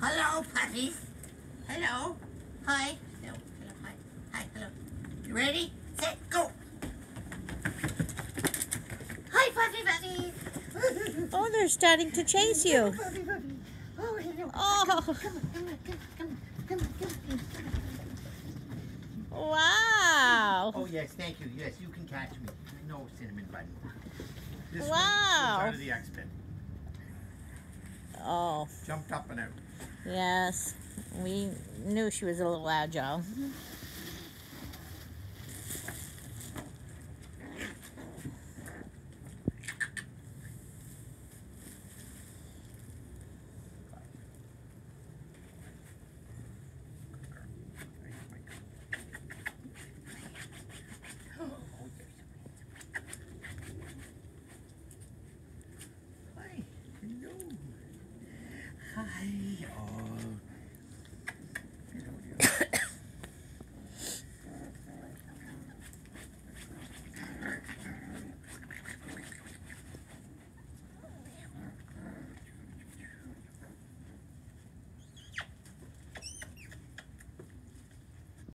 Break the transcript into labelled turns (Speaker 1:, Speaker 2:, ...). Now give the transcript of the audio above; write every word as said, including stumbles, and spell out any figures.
Speaker 1: Hello, puppies. Hello. Hi. Hello. Hello. Hi. Hi. Hello. You ready? Set. Go. Hi, puppy puppies.
Speaker 2: Oh, they're starting to chase you.
Speaker 1: Puppy puppy. Oh, hello.
Speaker 2: Oh.
Speaker 1: Come on, come on, come on, come on, come on, come on.
Speaker 2: Wow.
Speaker 3: Oh, yes, thank you. Yes, you can catch me. No, Cinnamon Bun. This
Speaker 2: Wow.
Speaker 3: one was out of the X-Men.
Speaker 2: Oh,
Speaker 3: Jumped up and out.
Speaker 2: yes. We knew she was a little agile.
Speaker 3: Hi. Hello. Hi. Oh.